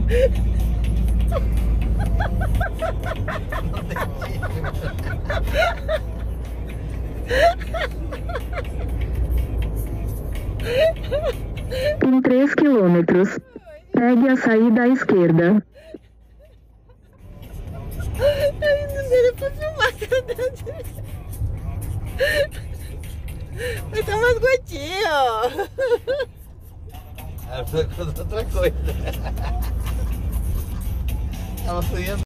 Em 3 quilômetros, pegue a saída à esquerda. Não dele pra filmar a cara dele. Vai ter umas gotinhas, ó. Ela foi com outra coisa. Ela foi